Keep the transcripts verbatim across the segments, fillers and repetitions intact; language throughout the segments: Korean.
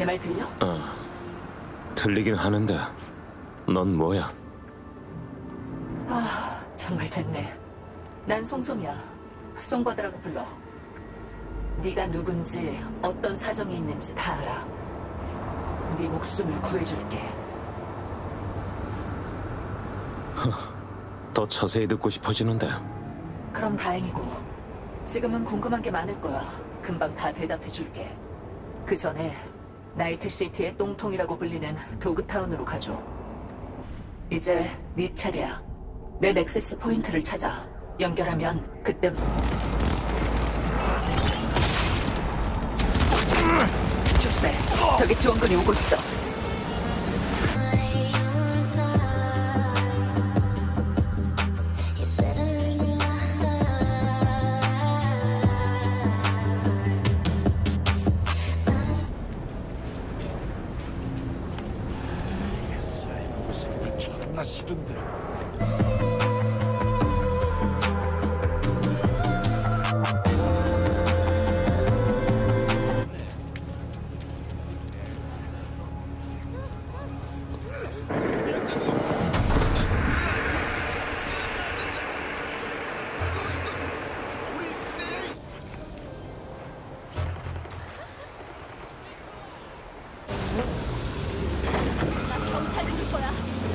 내 말 들려? 어, 들리긴 하는데 넌 뭐야? 아, 정말 됐네. 난 송송이야. 송바드라고 불러. 네가 누군지 어떤 사정이 있는지 다 알아. 네 목숨을 구해줄게. 더 자세히 듣고 싶어지는데. 그럼 다행이고. 지금은 궁금한 게 많을 거야. 금방 다 대답해줄게. 그 전에 나이트시티의 똥통이라고 불리는 도그타운으로 가줘. 이제 네 차례야. 내 넥서스 포인트를 찾아. 연결하면 그때부터... 조심해. 저기 지원군이 오고 있어. 존나 싫은데. 나 경찰 부를 거야.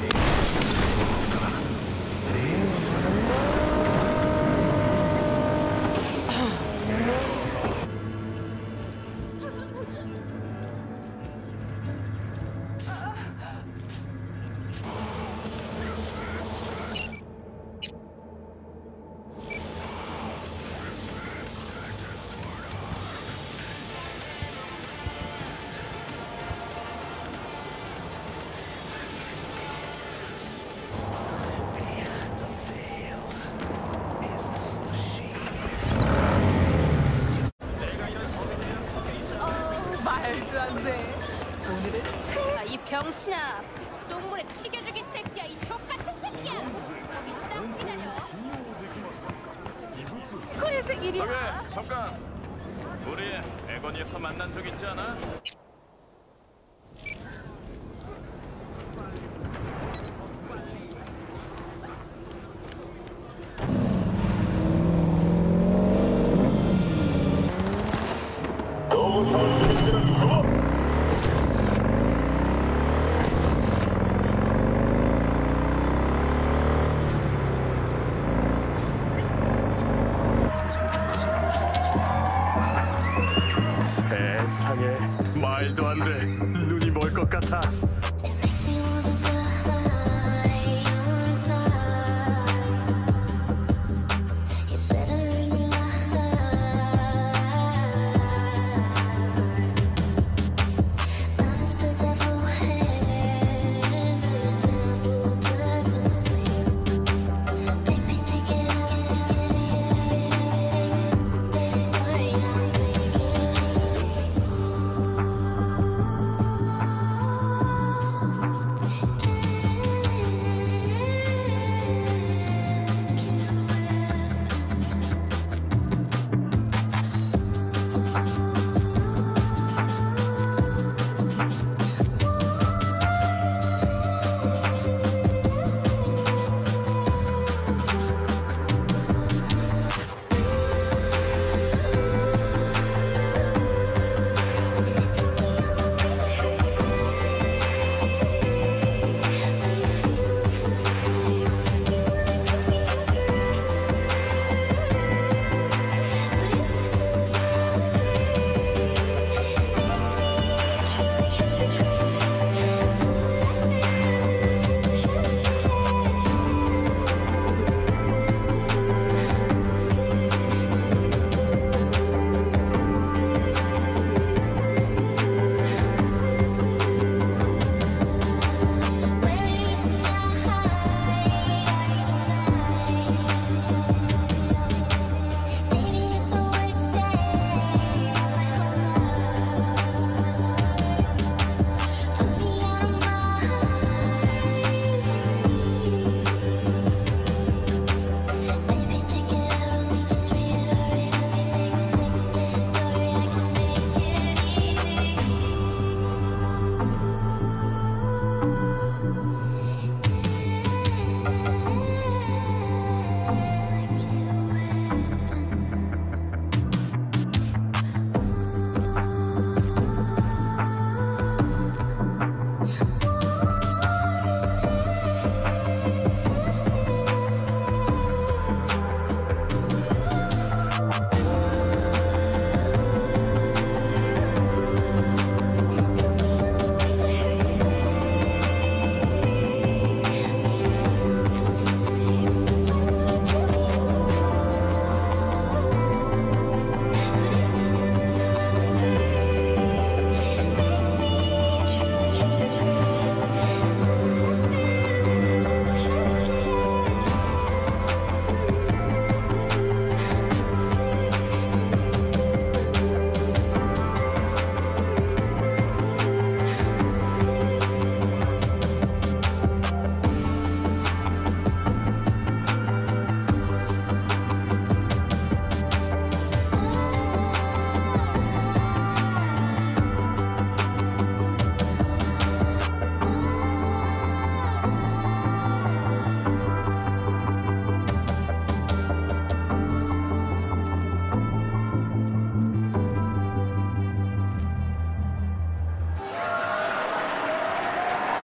말도 안 돼. 오늘은 최... 아, 이 병신아. 똥물에 튀겨 죽일 새끼야. 이 족같은 새끼야. 거기 딱 기다려. 회색 일이야. 저기 잠깐. 우리 에거니에서 만난 적 있지 않아? 세상에 말도 안 돼. 눈이 멀 것 같아.